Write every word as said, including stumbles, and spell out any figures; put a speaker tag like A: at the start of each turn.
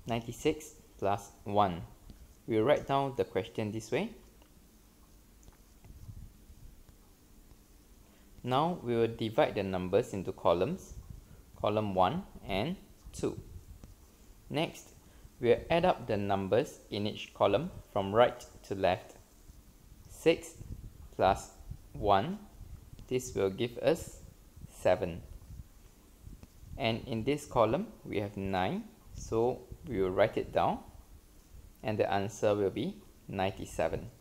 A: ninety-six plus one. We'll write down the question this way. Now we will divide the numbers into columns, column one and two. Next, we'll add up the numbers in each column from right to left. six plus one, this will give us seven. And in this column, we have nine, so we will write it down, and the answer will be ninety-seven.